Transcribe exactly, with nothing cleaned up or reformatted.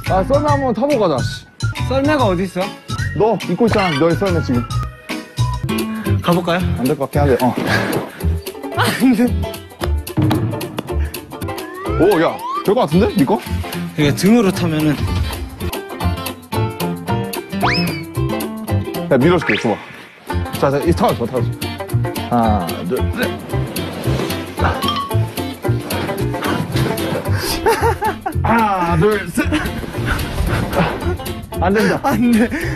아, 썰매 한번 타고 가자, 씨. 썰매가 어디 있어? 너 입고 있잖아, 너의 썰매 지금. 가볼까요? 안 될 것 같긴 한데, 어. 오, 야, 될 것 같은데? 니 거? 이게 등으로 타면은. 야, 밀어줄게, 줘봐. 자, 자, 이 타워 줘, 타워 줘. 하나, 둘, 셋. 하나, 둘, 셋. 안 된다. 안 돼.